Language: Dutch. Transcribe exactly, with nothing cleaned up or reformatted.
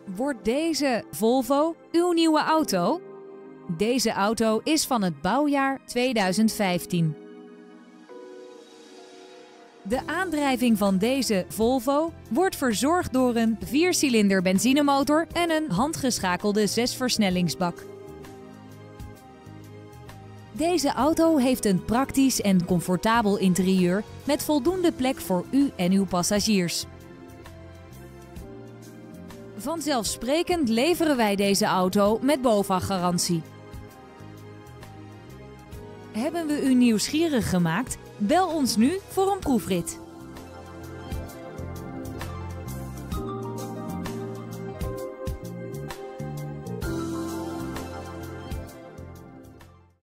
Wordt deze Volvo uw nieuwe auto? Deze auto is van het bouwjaar tweeduizend vijftien. De aandrijving van deze Volvo wordt verzorgd door een viercilinder benzinemotor en een handgeschakelde zesversnellingsbak. Deze auto heeft een praktisch en comfortabel interieur met voldoende plek voor u en uw passagiers. Vanzelfsprekend leveren wij deze auto met BOVAG-garantie. Hebben we u nieuwsgierig gemaakt? Bel ons nu voor een proefrit.